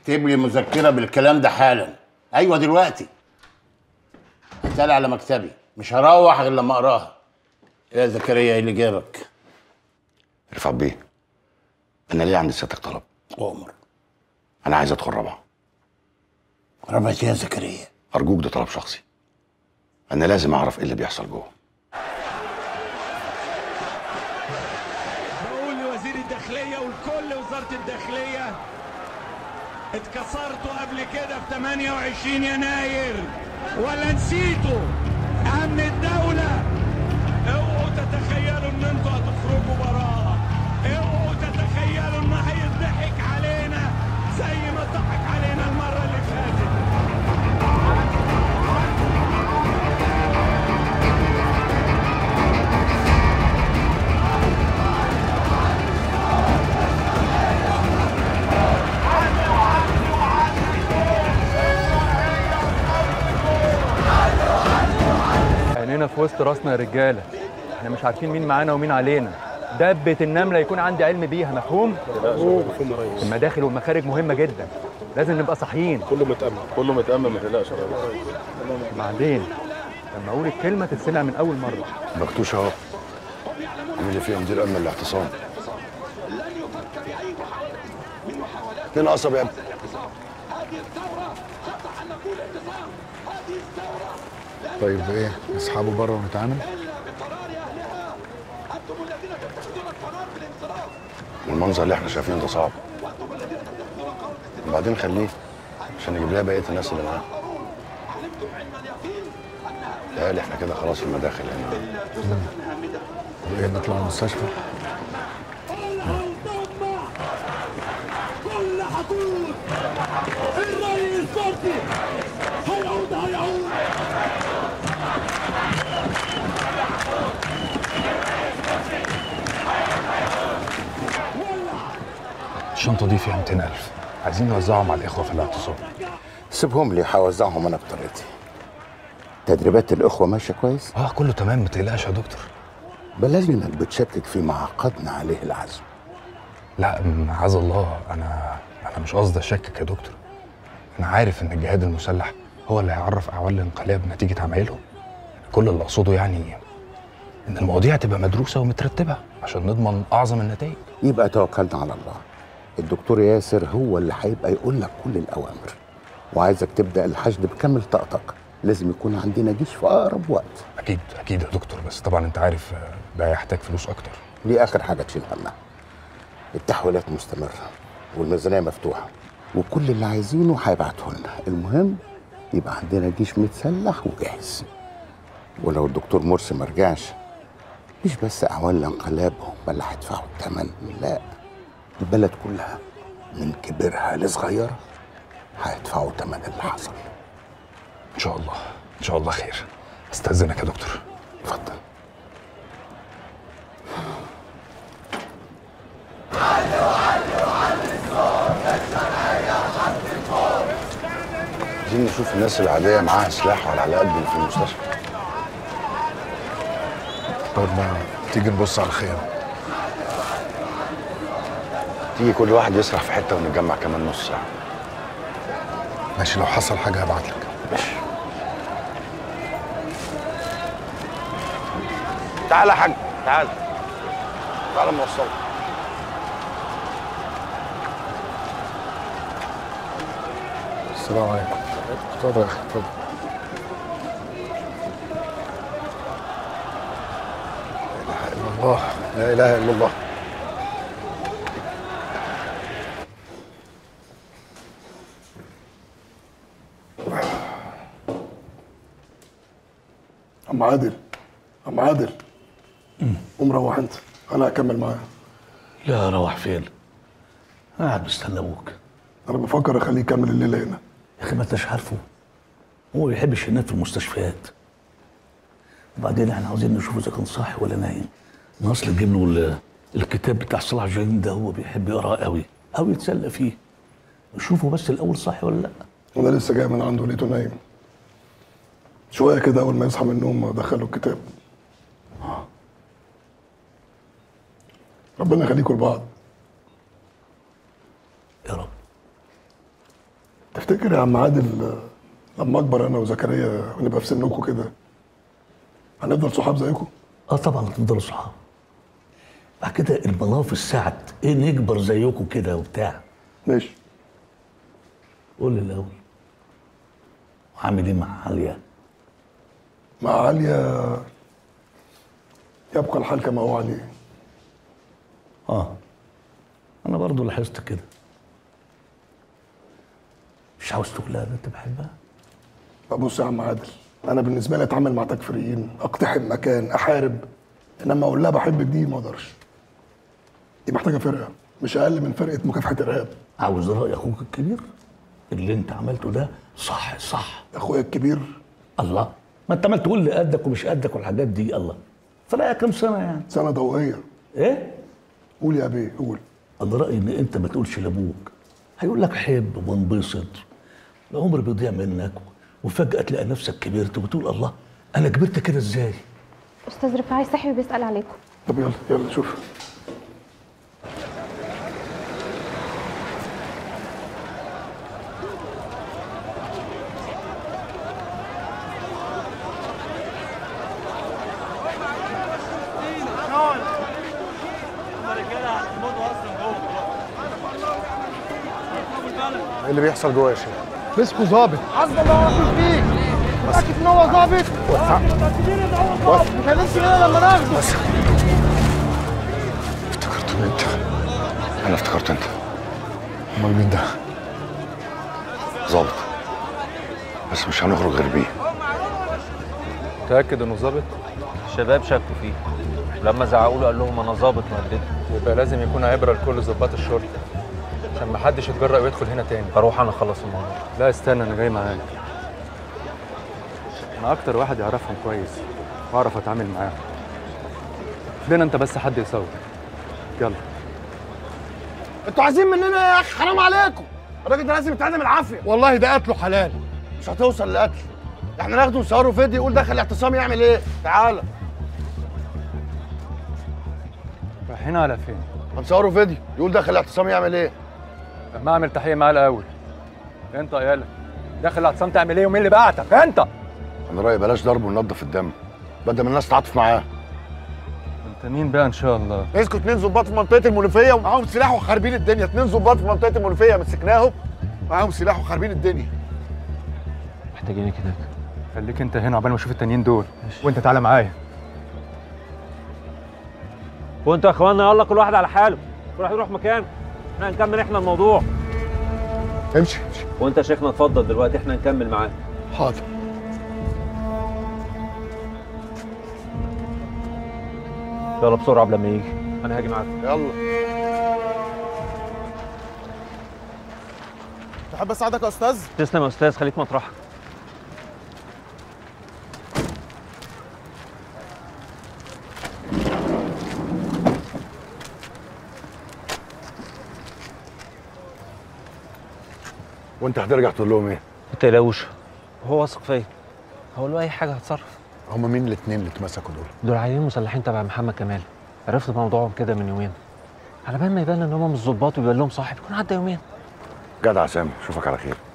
اكتب لي مذكره بالكلام ده حالا. ايوه دلوقتي. هتقلي على مكتبي، مش هروح غير لما اقراها. يا زكريا ايه اللي جابك؟ رفعت بيه، انا ليه عند سيادتك طلب؟ عمر. انا عايز ادخل رابعه. رابعه يا زكريا؟ ارجوك، ده طلب شخصي. انا لازم اعرف ايه اللي بيحصل جوه. بقول لوزير الداخليه ولكل وزاره الداخليه، اتكسرتوا قبل كده في 28 يناير ولا نسيتوا؟ امن الدوله، اوعوا تتخيلوا ان انتوا هتخرجوا براءه، اوعوا تتخيلوا ان هيضحك علينا زي ما ضحك علينا المره اللي فاتت. عينينا في وسط راسنا يا رجاله، احنا مش عارفين مين معانا ومين علينا. دبة النملة يكون عندي علم بيها، مفهوم؟ مفهوم يا ريس. المداخل والمخارج مهمة جدا، لازم نبقى صاحيين. كله متأمن ما تقلقش يا ريس. بعدين لما اقول الكلمة تتسمع من أول مرة. بكتوش اهو. مين اللي فيهم مدير امن الاعتصام؟ 2 قصب يا ابني. طيب ايه، نسحبه بره ونتعامل؟ المنظر اللي احنا شايفينه ده صعب. وبعدين خليه عشان نجيب لها بقيه الناس اللي معاها. تهيألي احنا كده خلاص المداخل هنا. ايه، نطلع المستشفى؟ كل حدود الرئيس مرسي هيعود. الشنطة دي فيها 200,000، عايزين نوزعهم على الإخوة في الاعتصام. سيبهم لي، هوزعهم انا بطريقتي. تدريبات الاخوه ماشيه كويس؟ كله تمام، ما تقلقش يا دكتور. بلاش انك بتشكك فيما عقدنا عليه العزم. لا معاذ الله، أنا مش قصدي أشكك يا دكتور. أنا عارف إن الجهاد المسلح هو اللي هيعرف أعوان الانقلاب نتيجة عمايلهم. كل اللي أقصده يعني إن المواضيع تبقى مدروسة ومترتبة عشان نضمن أعظم النتائج. يبقى توكلنا على الله. الدكتور ياسر هو اللي هيبقى يقول لك كل الاوامر، وعايزك تبدا الحشد بكامل طاقتك. لازم يكون عندنا جيش في اقرب وقت. اكيد يا دكتور، بس طبعا انت عارف ده هيحتاج فلوس اكتر. دي اخر حاجه تشيل همها. التحويلات مستمره والميزانيه مفتوحه، وكل اللي عايزينه هيبعته لنا. المهم يبقى عندنا جيش متسلح وجاهز. ولو الدكتور مرسي ما رجعش، مش بس اعوان الانقلاب هم اللي هيدفعوا الثمن، لا، البلد كلها من كبرها لصغيرها هيدفعوا ثمن اللي حصل. ان شاء الله خير. استاذنك يا دكتور. اتفضل. عايزين نشوف الناس العاديه معاها سلاح ولا على قد اللي في المستشفى. طيب ما تيجي نبص على الخيام. تيجي كل واحد يسرح في حته ونتجمع كمان نص ساعه. ماشي، لو حصل حاجه هبعت لك. ماشي. تعالى يا حاج، تعالى نوصلك. السلام عليكم. اتفضل يا اخي، اتفضل. لا اله الا الله. عم عادل قوم روح انت، انا هكمل معاه. لا روح فين؟ قاعد مستنى ابوك. انا بفكر اخليه يكمل الليله هنا. يا اخي ما انتش عارفه، هو ما بيحبش ينام في المستشفيات. وبعدين احنا عاوزين نشوفه اذا كان صاحي ولا نايم. ناقص نجيب له الكتاب بتاع صلاح جاهين ده، هو بيحب يقراه قوي او يتسلى فيه. نشوفه بس الاول صاحي ولا لا. انا لسه جاي من عنده لقيته نايم شويه كده. اول ما يصحى من النوم ادخله الكتاب. ربنا يخليكم لبعض. يا رب. تفتكر يا عم عادل لما اكبر انا وزكريا ونبقى في سنكم كده هنفضل صحاب زيكم؟ اه طبعا هتفضلوا صحاب. بعد كده الملاف السعد ايه نكبر زيكم كده وبتاع. ماشي. قول لي الاول، وعامل ايه مع عليا؟ مع عليا يبقى الحال كما هو عليه. اه انا برضو لاحظت كده. مش عاوز تقول لها انت بحبها؟ بص يا عم عادل، انا بالنسبه لي اتعامل مع تكفيريين، اقتحم مكان، احارب، انما اقول لها بحبك دي ما اقدرش. دي محتاجه فرقه مش اقل من فرقه مكافحه ارهاب. عاوز راي اخوك الكبير؟ اللي انت عملته ده صح صح. اخويا الكبير؟ الله، ما انت عمال تقول لي قدك ومش قدك والحاجات دي. الله، فرقها كام سنه يعني؟ سنه ضوئيه. ايه؟ قول يا بيه قول. انا رايي ان انت ما تقولش لابوك، هيقول لك حب وانبسط. العمر بيضيع منك وفجاه تلاقي نفسك كبرت وبتقول الله انا كبرت كده ازاي؟ استاذ رفاعي صحي بيسال عليكم. طب يلا يلا شوف. ايه اللي بيحصل جوه يا شيخ؟ مسكوا ظابط. حسب الله ونعم فيك. متأكد ان هو ظابط؟ ما كلمش لنا لما ناخده. افتكرت ان انت. انا افتكرت انت. امال مين ده؟ ظابط. بس مش هنخرج غير بيه. متأكد انه ظابط؟ الشباب شكوا فيه، لما زعقوا له قال لهم انا ظابط مهدد. يبقى لازم يكون عبره لكل ضباط الشرطه عشان ما حدش يتجرأ ويدخل هنا تاني. اروح انا اخلص الموضوع. لا استنى، انا جاي معاك. انا اكتر واحد يعرفهم كويس واعرف اتعامل معاهم. لنا انت بس حد يصور. يلا. انتوا عايزين مننا يا اخي؟ حرام عليكم، الراجل ده لازم يتعدم العافيه. والله ده قتله حلال. مش هتوصل لقتل، احنا ناخده نصوره فيديو يقول دخل الاعتصام يعمل ايه؟ تعالى. رايحين على فين؟ هنصوره فيديو يقول دخل الاعتصام يعمل ايه؟ لما اعمل تحيه معاه الاول. انت يالا داخل الاعتصام تعمل ايه ومين اللي بعتك؟ انت. انا رايي بلاش ضرب وننضف الدم بدل ما الناس تعاطف معاه. انت مين بقى ان شاء الله؟ مسكوا 2 ضباط في منطقه المنوفيه ومعاهم سلاح وخاربين الدنيا. 2 ضباط في منطقه المنوفيه مسكناهم معاهم سلاح وخاربين الدنيا. محتاجينك هناك. خليك انت هنا عقبال ما اشوف التانيين دول. وانت تعالى معايا. وانتوا يا اخوانا يلا كل واحد على حاله، كل واحد يروح مكانه. احنا هنكمل احنا الموضوع. امشي. وانت يا شيخنا اتفضل دلوقتي احنا هنكمل معاه. حاضر. يلا بسرعه قبل ما يجي، انا هاجي معاك. يلا. تحب اساعدك يا استاذ؟ تسلم يا استاذ، خليك مطرحك. وانت هترجع تقول لهم ايه؟ ما تقلقوش، هو واثق فيا. هقول له اي حاجه هتصرف. هم مين الاثنين اللي اتمسكوا دول؟ دول عيانين مسلحين تبع محمد كمال. عرفت موضوعهم كده من يومين. على بال ما يبان ان هم مش ظباط ويبان لهم صاحب يكون عدى يومين. جدع سامي، اشوفك على خير.